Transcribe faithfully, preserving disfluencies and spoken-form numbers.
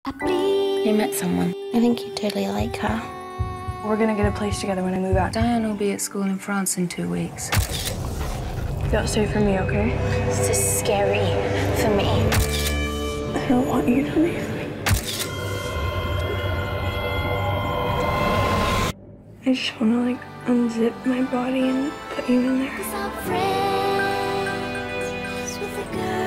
You met someone. I think you totally like her. We're gonna get a place together when I move out. Diane will be at school in France in two weeks. Don't stay for me, okay? This is scary for me. I don't want you to leave me. I just wanna like unzip my body and put you in there.